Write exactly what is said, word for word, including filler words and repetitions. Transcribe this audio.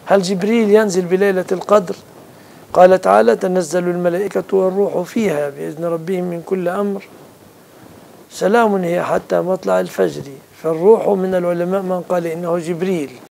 هل جبريل ينزل بليلة القدر؟ قال تعالى: تنزل الملائكة والروح فيها بإذن ربهم من كل أمر سلام هي حتى مطلع الفجر. فالروح من العلماء من قال إنه جبريل.